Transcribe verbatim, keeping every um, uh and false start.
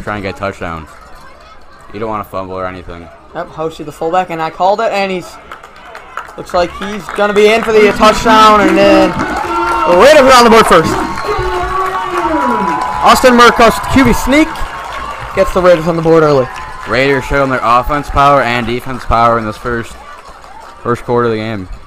try and get a touchdown. You don't want to fumble or anything. Yep, Hoshi the fullback, and I called it, and he's looks like he's gonna be in for the touchdown, and then the Raiders are on the board first. Austin Murkosh, Q B sneak, gets the Raiders on the board early. Raiders showing their offense power and defense power in this first first quarter of the game.